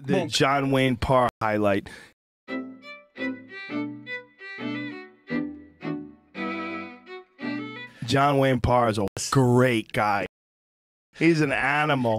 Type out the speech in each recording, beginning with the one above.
the John Wayne Parr highlight. John Wayne Parr is a great guy. He's an animal.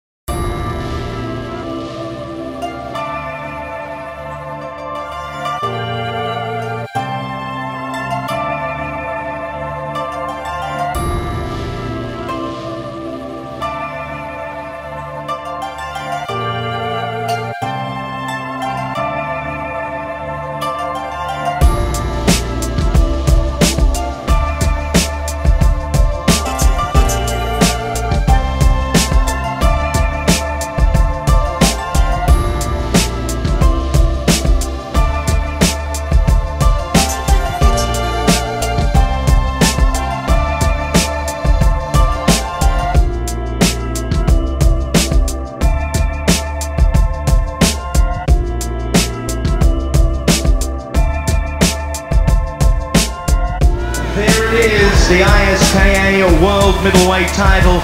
The ISKA World Middleweight title.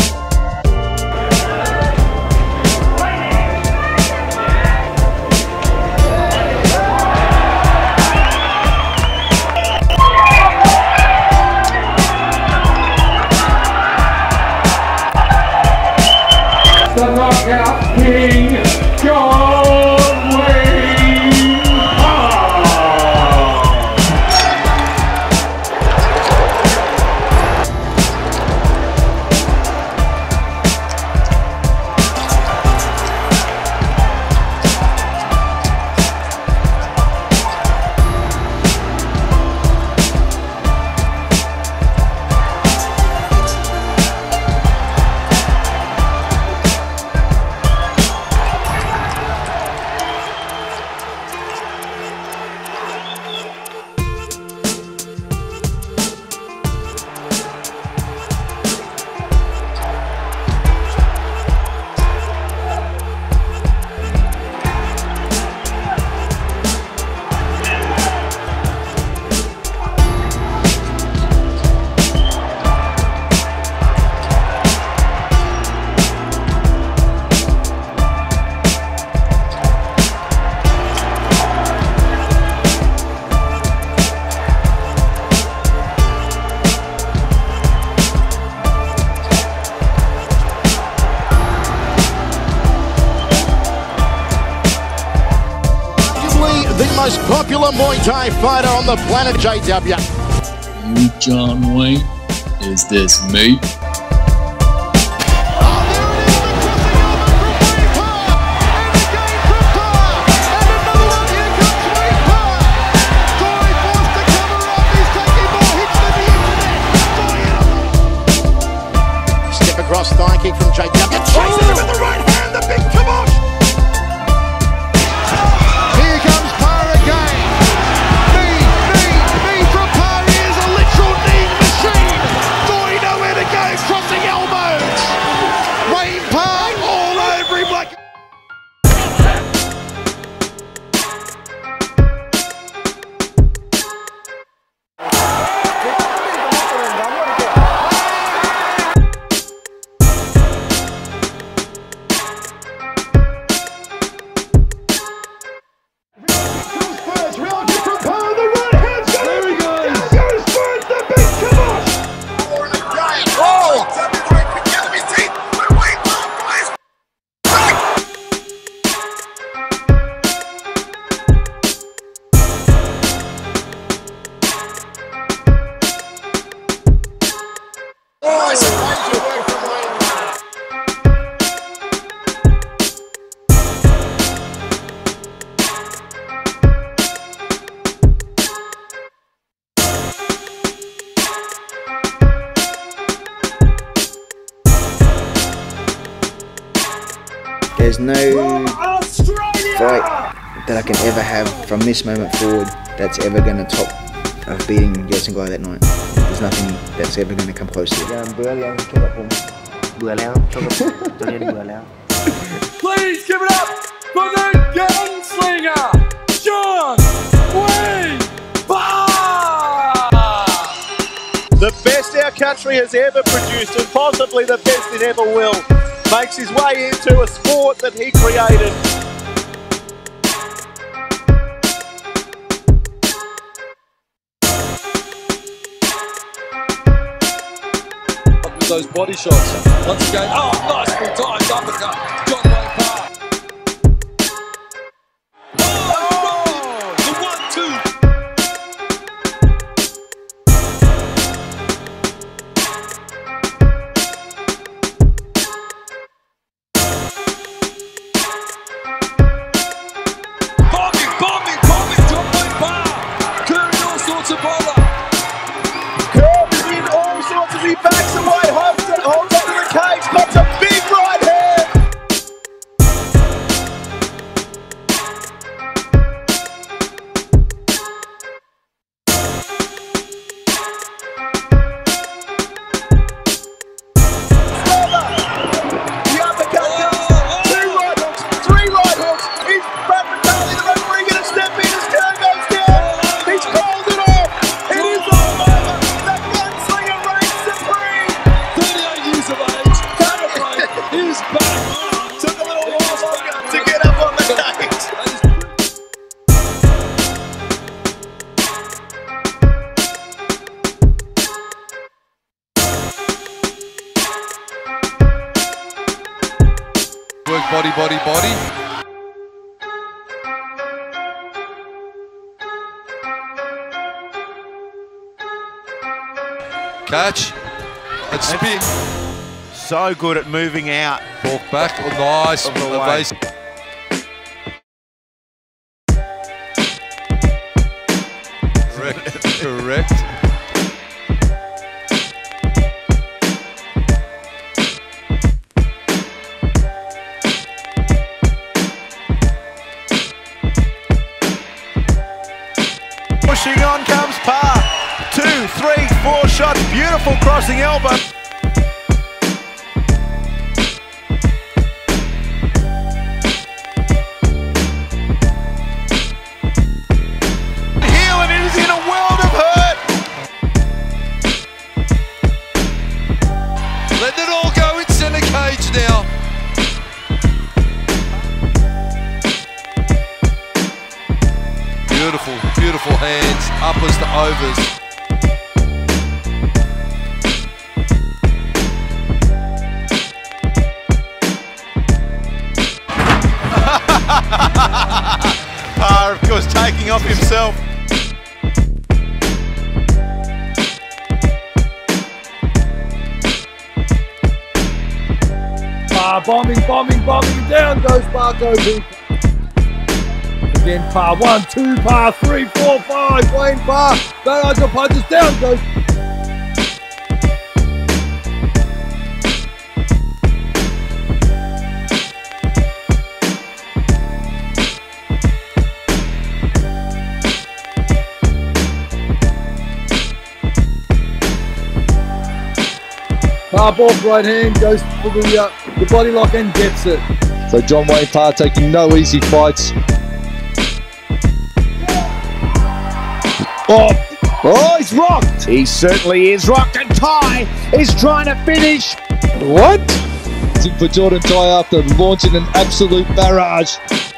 The knockout king, John Wayne Parr. The most popular Muay Thai fighter on the planet, JW. You, John Wayne? Is this me? Step across, thigh kick from JW. Chases him with the right hand, the big kibosh. Here comes Parr again. Knee from Parr. He is a literal knee machine. Does he know where to go? Crossing elbows. Wayne Parr all over him like... There's no fight that I can ever have from this moment forward that's ever going to top of beating Yeltsin Guy that night. There's nothing that's ever going to come close to it. Please give it up for the Gunslinger, John Wayne Parr! The best our country has ever produced, and possibly the best it ever will, makes his way into a sport that he created. those body shots. Once again, oh, nicely timed uppercut. John Wayne Parr. Oh, the 1-2. Bombing, John Wayne Parr. Curving all sorts of bother. Curves in all sorts as he backs away, holds onto the cage, pops a big right hand. The uppercut comes, 2 right hooks, 3 right hooks. He's Raf-B, the referee, going to step in as Kerr goes down. He's called it off. It is all over. The Gunslinger reigns supreme. 38 years of age, calibrate, he's back. Took a little while longer to get up on the cage. Work body. Catch. And spin. So good at moving out. Walk back. Oh, nice. Of the way. Correct. Pushing on comes Parr. 2, 3, 4 shots. Beautiful crossing elbow. Heel, and it is in a world of hurt. Letting it all go in center cage now. Beautiful hands, uppers to overs. Parr, of course, taking off himself. Parr bombing, down goes Parr, Again, Parr, 1, 2, Parr, 3, 4, 5, Wayne Parr, barrage of punches, down goes. Parr off right hand, goes for the body lock and gets it. So John Wayne Parr taking no easy fights. Oh, he's rocked. He certainly is rocked, and Ty is trying to finish. What? For Jordan Ty after launching an absolute barrage.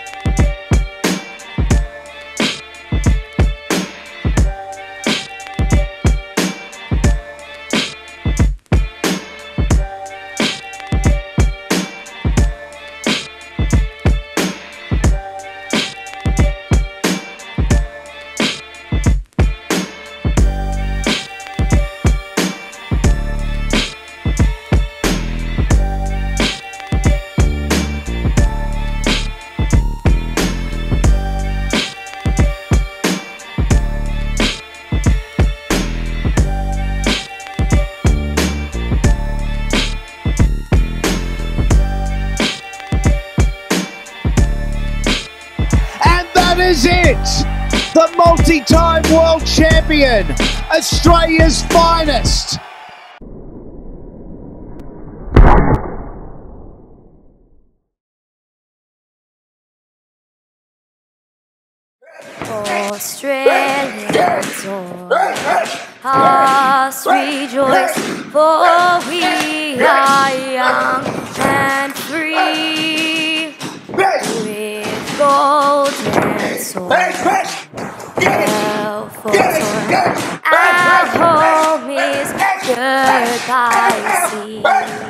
Is it the multi-time world champion, Australia's finest? Australians us rejoice, for we are young and free, with golden swords. Our home is goodbye sea.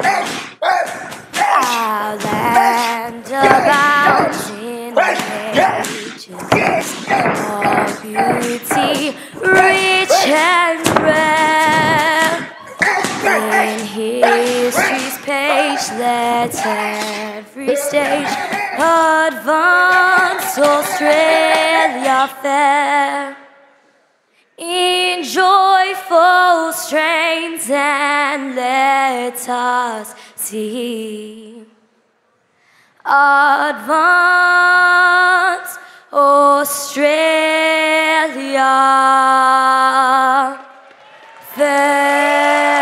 Our land abounds in ages of beauty, rich and rare. In history's page, let every stage advance Australia fair. In joyful strains, and let us see advance Australia fair.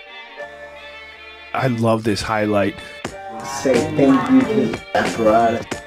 I love this highlight. Say thank you to Aperato.